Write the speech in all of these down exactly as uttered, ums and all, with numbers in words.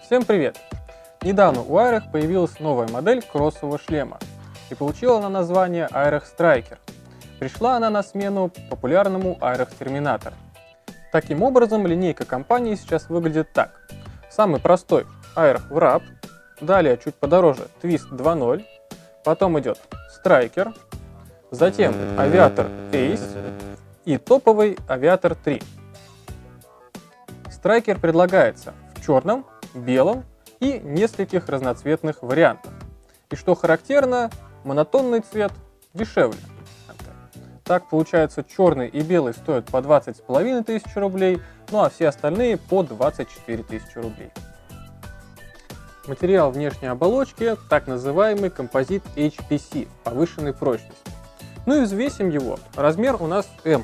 Всем привет! Недавно у Айрах появилась новая модель кроссового шлема, и получила она название Айрах Striker. Пришла она на смену популярному Айрах Terminator. Таким образом, линейка компании сейчас выглядит так. Самый простой Айрах Wrap, далее чуть подороже Twist два ноль, потом идет Striker, затем Aviator Ace и топовый Aviator три. Striker предлагается в черном, белом и нескольких разноцветных вариантах. И что характерно, монотонный цвет дешевле. Так получается, черный и белый стоят по двадцать с половиной тысяч рублей, ну а все остальные по двадцать четыре тысячи рублей. Материал внешней оболочки так называемый композит эйч пи си повышенной прочности. Ну и взвесим его. Размер у нас М.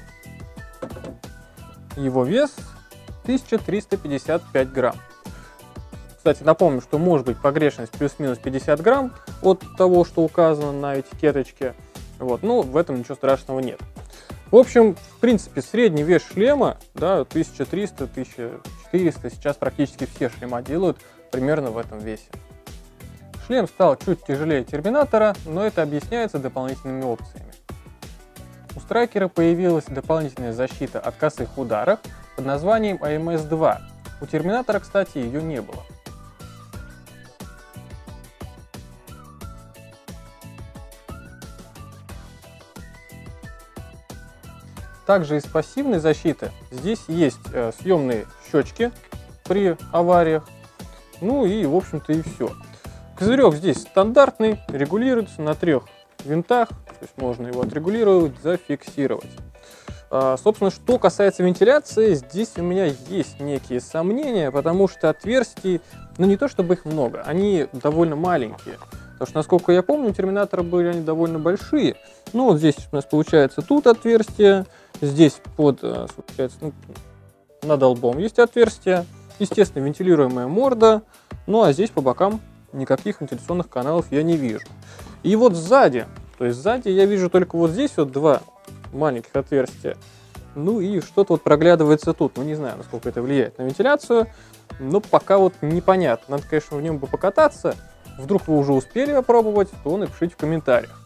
Его вес тысяча триста пятьдесят пять грамм. Кстати, напомню, что может быть погрешность плюс-минус пятьдесят грамм от того, что указано на этикеточке. Вот, ну, в этом ничего страшного нет. В общем, в принципе, средний вес шлема, да, тысяча триста — тысяча четыреста, сейчас практически все шлема делают примерно в этом весе. Шлем стал чуть тяжелее Терминатора, но это объясняется дополнительными опциями. У Страйкера появилась дополнительная защита от косых ударов под названием эй эм эс два. У Терминатора, кстати, ее не было. Также из пассивной защиты здесь есть э, съемные щечки при авариях. Ну и, в общем-то, и все. Козырек здесь стандартный, регулируется на трех винтах, то есть можно его отрегулировать, зафиксировать. А, собственно, что касается вентиляции, здесь у меня есть некие сомнения, потому что отверстий, ну не то чтобы их много, они довольно маленькие. Потому что, насколько я помню, у Терминатора были они довольно большие. Ну вот здесь у нас получается тут отверстие, здесь под, получается, ну, над лбом есть отверстие, естественно, вентилируемая морда, ну а здесь по бокам никаких вентиляционных каналов я не вижу. И вот сзади, то есть сзади я вижу только вот здесь вот два маленьких отверстия, ну и что-то вот проглядывается тут, ну не знаю, насколько это влияет на вентиляцию, но пока вот непонятно, надо, конечно, в нем бы покататься. Вдруг вы уже успели опробовать, то напишите в комментариях.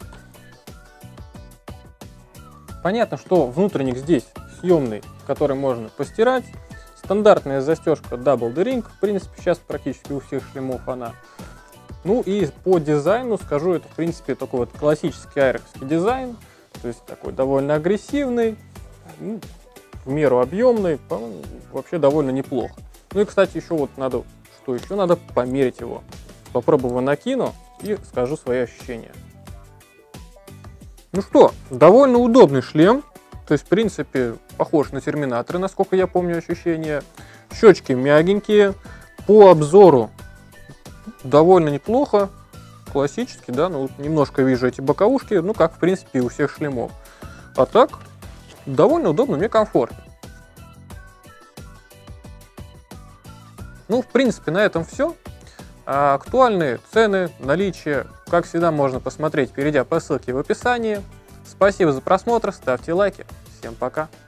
Понятно, что внутренник здесь съемный, который можно постирать. Стандартная застежка Double D-Ring, в принципе, сейчас практически у всех шлемов она. Ну и по дизайну скажу, это в принципе такой вот классический айрахский дизайн. То есть такой довольно агрессивный, ну, в меру объемный, вообще довольно неплохо. Ну и, кстати, еще вот надо, что еще надо померить его. Попробую, накину и скажу свои ощущения. Ну что, довольно удобный шлем. То есть, в принципе, похож на Терминатор, насколько я помню ощущения. Щечки мягенькие. По обзору довольно неплохо. Классический, да, ну немножко вижу эти боковушки, ну как, в принципе, и у всех шлемов. А так, довольно удобно, мне комфортно. Ну, в принципе, на этом все. А актуальные цены, наличие, как всегда, можно посмотреть, перейдя по ссылке в описании. Спасибо за просмотр, ставьте лайки. Всем пока!